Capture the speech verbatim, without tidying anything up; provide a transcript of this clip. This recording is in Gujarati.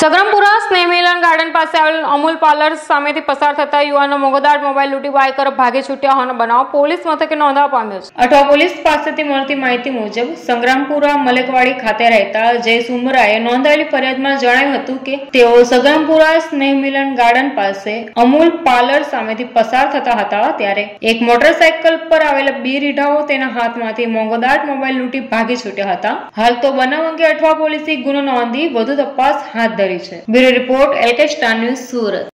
સગરામપુરા સ્નેહ મિલન ગાર્ડન પાસે આવેલ અમૂલ પાર્લર સામેથી પસાર થતા યુવાનો મોંઘદાટ મોબાઈલ લૂંટી બાઇક તરફ ભાગી છૂટ્યા હોવાનો બનાવ પોલીસ મથકે નોંધવા પામ્યો છે। અઠવા પોલીસ પાસેથી મળતી માહિતી મુજબ સંગ્રામપુરા મલેકવાડી ખાતે રહેતા જય સુમરાએ નોંધાયેલી ફરિયાદમાં જણાવ્યું હતું કે તેઓ સગરામપુરા સ્નેહ મિલન ગાર્ડન પાસે અમૂલ પાર્લર સામેથી પસાર થતા હતા ત્યારે એક મોટરસાયકલ પર આવેલા બે રીઢાઓ તેના હાથમાંથી મોંઘદાટ મોબાઈલ લૂંટી ભાગી છૂટ્યા હતા। હાલ તો બનાવ અંગે અઠવા પોલીસે ગુનો નોંધી વધુ તપાસ હાથ ધરી છે। Bureau report L K star news Surat.